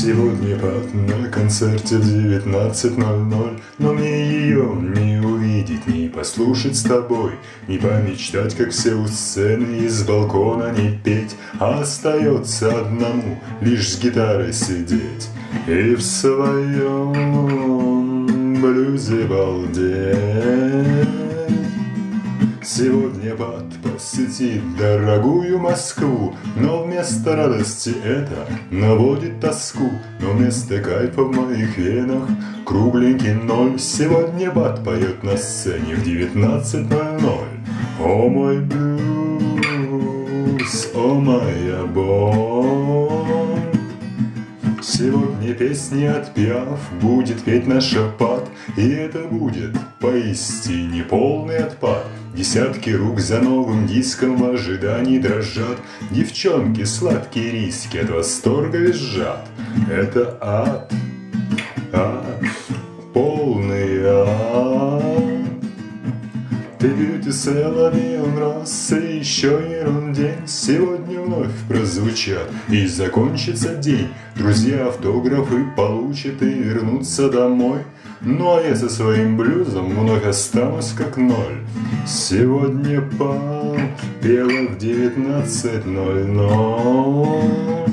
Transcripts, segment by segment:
Сегодня Пат на концерте в 19:00, но мне ее не увидеть, не послушать с тобой, не помечтать, как все у сцены, из балкона не петь, а остается одному лишь с гитарой сидеть и в своем блюзе балдеть. Сегодня Пат посетит дорогую Москву, но вместо радости это наводит тоску. Но вместо кайфа в моих венах кругленький ноль. Сегодня Пат поет на сцене в 19:00. О мой блюз, о моя боль. Сегодня песни отпев будет петь наша Пат, и это будет поистине полный отпад. Десятки рук за новым диском в ожидании дрожат, девчонки сладкие риски от восторга визжат. Это ад, ад, полный ад. Ты beauty он раз, и еще ерундень. Сегодня вновь прозвучат, и закончится день. Друзья автографы получат и вернутся домой. Ну а я со своим блюзом вновь останусь как ноль. Сегодня Пат пела в 19:00.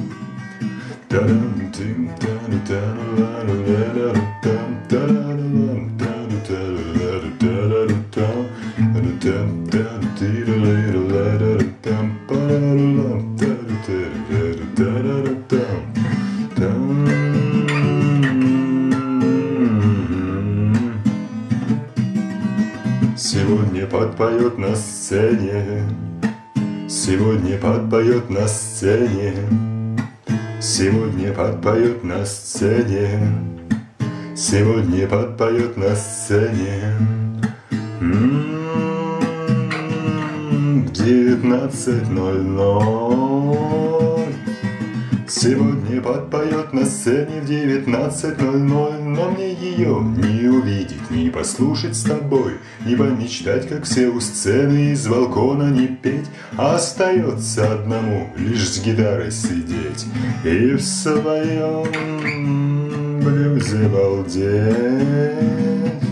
Сегодня Пат поет на сцене. Сегодня Пат поет на сцене. Сегодня Пат поет на сцене. Сегодня Пат поет на сцене. В 19:00. Сегодня Пат поет на сцене в 19:00, но мне ее не увидеть, не послушать с тобой, не помечтать, как все у сцены, из балкона не петь, а остается одному лишь с гитарой сидеть и в своем блюзе балдеть.